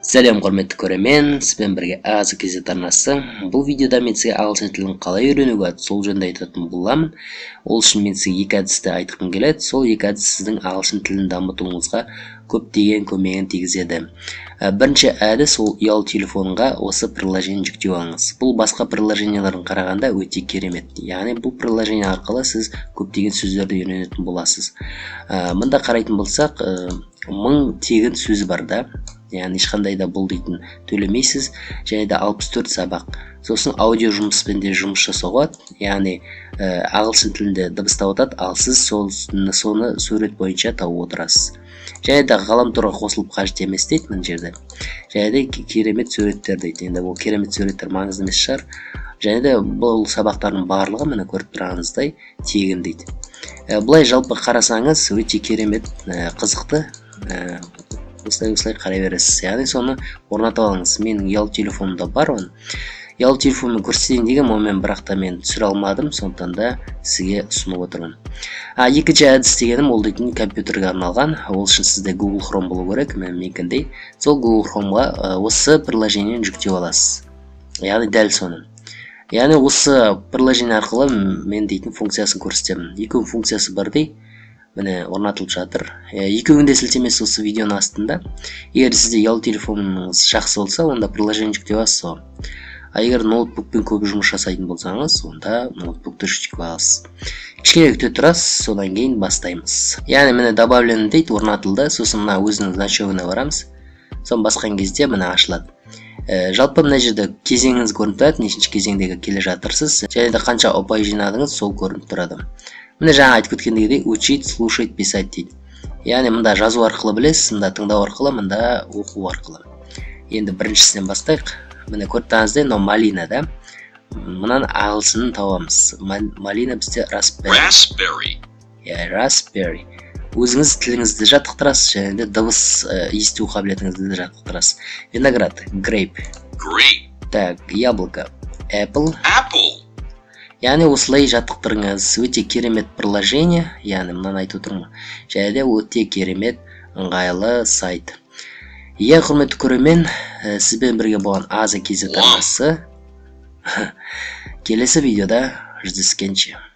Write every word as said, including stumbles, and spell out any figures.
Сәлем құрметті көрермен, сізбен бірге аз кезет арнасы. Бұл видеода мен сізге ағылшын тілін қалай үйренуге болады, сол жөнінде айтатын боламын. Ол үшін мен сізге екі әдісті айтқым келеді. Сол екі әдіс сіздің ағылшын тілін дамытуыңызға көптеген көмегін тигізеді. Бірінші әдіс ол ұялы телефонға осы приложение жүктеп алыңыз. Бұл басқа приложениялардың қарағанда өте керемет. Яғни бұл приложение арқылы сіз көптеген сөздерді үйренетін боласыз. Мында қарайтын болсақ, мың тегін сөз бар да. Яғни ешқандай да бұл дейтін төлемейсіз, және де алпыс төрт сабақ. Сосын аудио жұмыспен де жұмыс жасауға, яғни ағылшын тілінде дыбыстап отырады, ал сіз соны сурет бойынша тауып отырасыз. Және де ғаламторға қосылып қажет емес дейді мына жерде. Және де керемет суреттер дейді. Енді бұл керемет суреттер маңызды емес шығар. Және де бұл сабақтардың барлығы міне көріп тұрғаныңыздай тегін дейді. Бұлай жалпы қарасаңыз өте керемет, қызықты. Осылай-осылай қарай бересіз. Яғни соны орнатып алыңыз. Менің ұялы телефонымда бар оны. Ұялы телефонымды көрсетейін деген, онымен бірақ та мен түсіре алмадым, сондықтан да сізге ұсынып отырмын. Екінші әдіс дегенім ол дейтін компьютерге арналған. Ол үшін сізде Google Chrome болу керек, менікіндей. Сол Google Chromeға осы приложениені жүктеп аласыз. Яғни дәл соны. Яғни осы приложение арқылы мен дейтін функциясын көрсетемін. Екі функциясы бар дей. Міне орнатылып жатыр. Екеуінің де сілтемесі осы видеоның астында. Егер сізде ұялы телефоныңыз жақсы болса, онда приложение жүктеп аласыз. А егер ноутбукпен көп жұмыс жасайтын болсаңыз, онда ноутбукты жүктеп аласыз. Кішкене күте тұрасыз, содан кейін бастаймыз. Яғни міне добавлен дейді, орнатылды. Сосын мына өзінің значогына барамыз. Соны басқан кезде міне ашылады. Жалпы мына жерде кезеңіңіз көрініп тұрады, нешінші кезеңдегі келе жатырсыз, және де қанша ұпай жинадыңыз, сол көрініп тұрады. Міне жаңа айтып өткендегідей учить, слушать, писать дейді. Яғни мында жазу арқылы білесіз, мында тыңдау арқылы, мында оқу арқылы. Енді біріншісінен бастайық. Міне көріп тұрғаныңыздай, мынау малина да. Мынаны ағылшынын табамыз. Малина бізде raspberry. Raspberry. Өзіңіз тіліңізді жаттықтырасыз, және де дыбыс есту қабілетіңізді жаттықтырасыз. Виноград, grape. Так, яблоко, apple. Яғни осылай жаттықтырыңыз. Өте керемет приложение, яғни мынаны айтып отырмын. Және де өте керемет ыңғайлы сайт. Ең құрметті көрермен, сізбен бірге болған аз кезет арнасы. Келесі видеода жүздескенше.